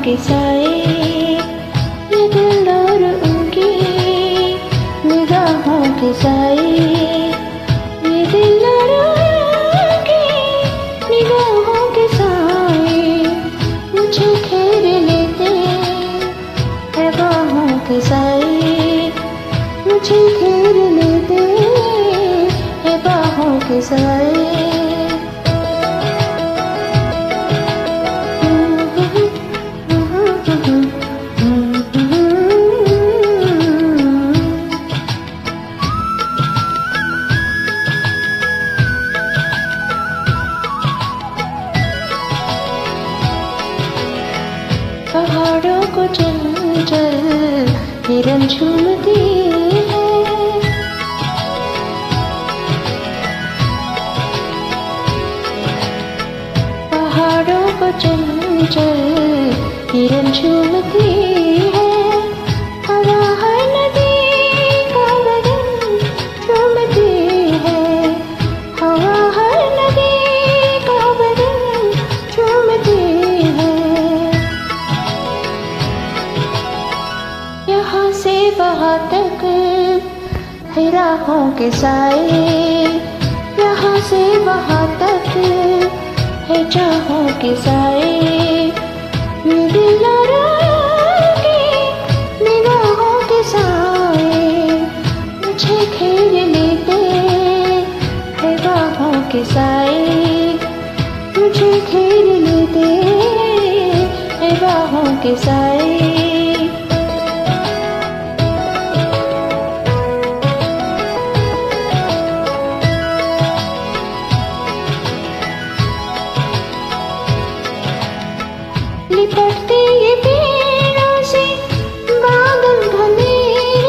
के साए, ये दिलदार उनकी निगाहों के साए, ये दिलदार उनकी निगाहों के साए, मुझे घेर लेते हैं बाहों के साए, मुझे घेर लेते हैं बाहों के साए। पहाड़ों को चंचल हिरन झूमती है, पहाड़ों को चंचल हिरन झूमती है, हवा हर नदी का बदन झूमती है, हवा हर नदी का बदन झूमती है। यहाँ से वहाँ तक है राहों के साए, यहाँ से वहाँ तक है चाहों के साए, ये दिलदार की निगाहों के साए, मुझे घेर लेते हैं बाहों के साए, मुझे घेर लेते हैं बाहों के साए। लिपटते ये पेड़ों से बादल घनेरे,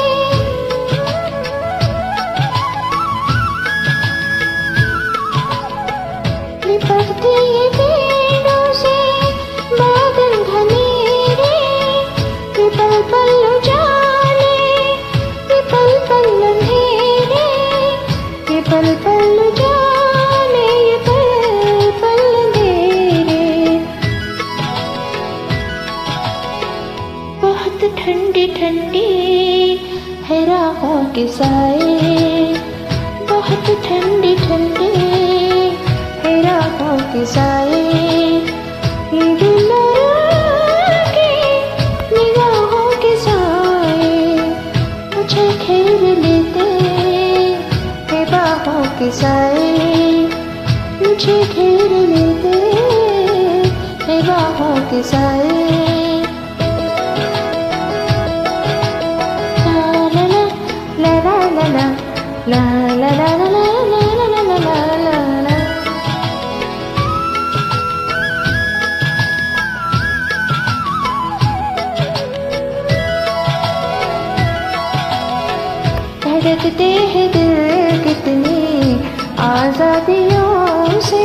लिपटते ये पेड़ों से बादल घनेरे, ये पल पल उजाले, ये पल पल अंधेरे, ये पल पल उजाले, ये पल पल अंधेरे। बहुत ठंडी ठंडी है राहों के साए, बहुत ठंडी ठंडी है राहों के साए, ये दिलदार की निगाहों के साए, मुझे घेर लेते हैं बाहों के साए, मुझे घेर लेते हैं बाहों के साए। La la la la la la la la la la la। धड़कते हैं दिल कितनी आजादियों से,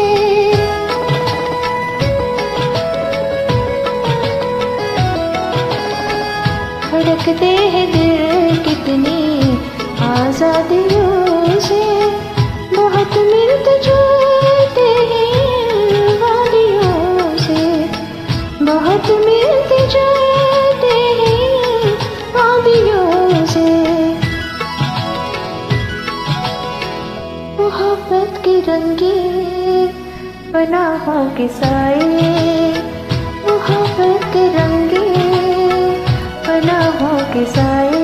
धड़कते हैं दिल कितनी आजादियों से, बहुत मिलते जुलते हैं वादियों से, बहुत मिलते जुलते हैं वादियों से। मोहब्बत की रंगीन पनाहों के साए, मोहब्बत के रंगीन पनाहों के साए,